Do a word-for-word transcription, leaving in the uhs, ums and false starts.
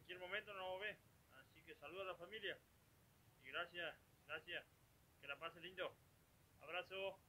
cualquier momento nos vamos a ver. Así que saludos a la familia. Y gracias, gracias. Que la pase lindo. Abrazo.